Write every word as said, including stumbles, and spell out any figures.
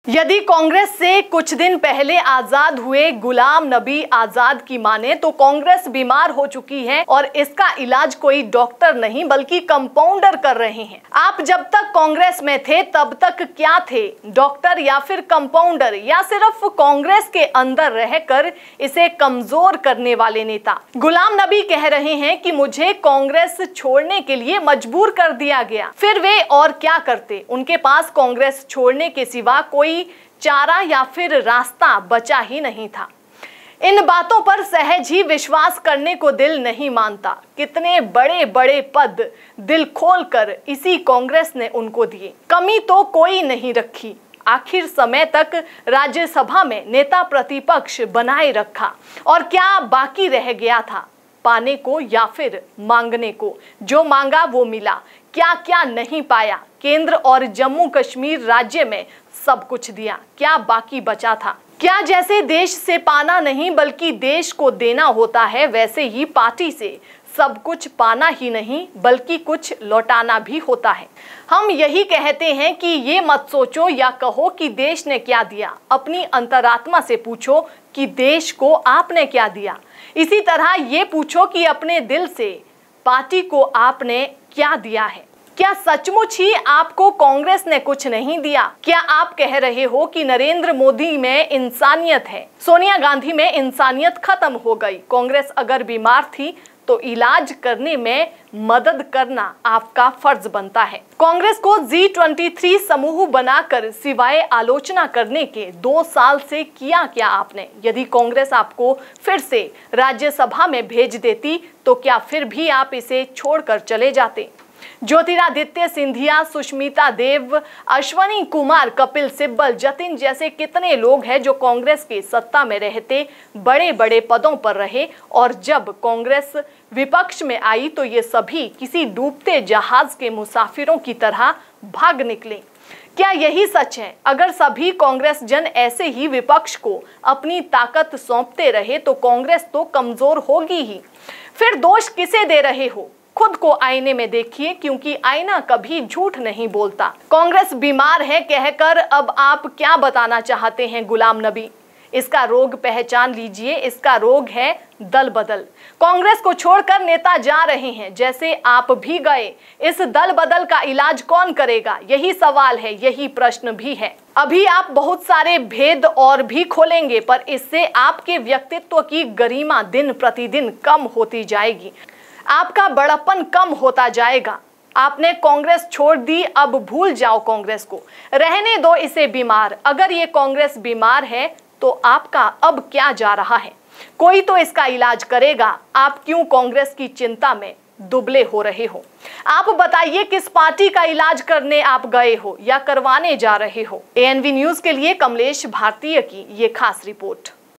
यदि कांग्रेस से कुछ दिन पहले आजाद हुए गुलाम नबी आजाद की माने तो कांग्रेस बीमार हो चुकी है और इसका इलाज कोई डॉक्टर नहीं बल्कि कंपाउंडर कर रहे हैं। आप जब तक कांग्रेस में थे तब तक क्या थे, डॉक्टर या फिर कंपाउंडर, या सिर्फ कांग्रेस के अंदर रहकर इसे कमजोर करने वाले नेता? गुलाम नबी कह रहे हैं कि मुझे कांग्रेस छोड़ने के लिए मजबूर कर दिया गया। फिर वे और क्या करते? उनके पास कांग्रेस छोड़ने के सिवा कोई चारा या फिर रास्ता बचा ही नहीं था। इन बातों पर सहज ही विश्वास करने को दिल नहीं मानता। कितने बड़े बड़े पद दिल खोलकर इसी कांग्रेस ने उनको दिए, कमी तो कोई नहीं रखी। आखिर समय तक राज्यसभा में नेता प्रतिपक्ष बनाए रखा और क्या बाकी रह गया था पाने को या फिर मांगने को? जो मांगा वो मिला, क्या क्या नहीं पाया? केंद्र और जम्मू कश्मीर राज्य में सब कुछ दिया, क्या बाकी बचा था? क्या जैसे देश से पाना नहीं बल्कि देश को देना होता है, वैसे ही पार्टी से सब कुछ पाना ही नहीं बल्कि कुछ लौटाना भी होता है। हम यही कहते हैं कि ये मत सोचो या कहो कि देश ने क्या दिया, अपनी अंतरात्मा से पूछो कि देश को आपने क्या दिया। इसी तरह ये पूछो कि अपने दिल से पार्टी को आपने क्या दिया है। क्या सचमुच ही आपको कांग्रेस ने कुछ नहीं दिया? क्या आप कह रहे हो कि नरेंद्र मोदी में इंसानियत है, सोनिया गांधी में इंसानियत खत्म हो गई? कांग्रेस अगर बीमार थी तो इलाज करने में मदद करना आपका फर्ज बनता है। कांग्रेस को जी ट्वेंटी थ्री समूह बनाकर सिवाय आलोचना करने के दो साल से किया क्या आपने? यदि कांग्रेस आपको फिर से राज्यसभा में भेज देती तो क्या फिर भी आप इसे छोड़कर चले जाते? ज्योतिरादित्य सिंधिया, सुष्मिता देव, अश्वनी कुमार, कपिल सिब्बल, जतिन जैसे कितने लोग हैं जो कांग्रेस की सत्ता में रहते बड़े बड़े पदों पर रहे और जब कांग्रेस विपक्ष में आई तो ये सभी किसी डूबते जहाज के मुसाफिरों की तरह भाग निकले। क्या यही सच है? अगर सभी कांग्रेस जन ऐसे ही विपक्ष को अपनी ताकत सौंपते रहे तो कांग्रेस तो कमजोर होगी ही। फिर दोष किसे दे रहे हो? खुद को आईने में देखिए, क्योंकि आईना कभी झूठ नहीं बोलता। कांग्रेस बीमार है कहकर अब आप क्या बताना चाहते हैं गुलाम नबी? इसका रोग पहचान लीजिए, इसका रोग है दल बदल। कांग्रेस को छोड़कर नेता जा रहे हैं, जैसे आप भी गए। इस दल बदल का इलाज कौन करेगा? यही सवाल है, यही प्रश्न भी है। अभी आप बहुत सारे भेद और भी खोलेंगे, पर इससे आपके व्यक्तित्व की गरिमा दिन प्रतिदिन कम होती जाएगी, आपका बड़प्पन कम होता जाएगा। आपने कांग्रेस छोड़ दी, अब भूल जाओ कांग्रेस को, रहने दो इसे बीमार। अगर ये कांग्रेस बीमार है तो आपका अब क्या जा रहा है? कोई तो इसका इलाज करेगा। आप क्यों कांग्रेस की चिंता में दुबले हो रहे हो? आप बताइए, किस पार्टी का इलाज करने आप गए हो या करवाने जा रहे हो? ए एन वी न्यूज के लिए कमलेश भारतीय की ये खास रिपोर्ट।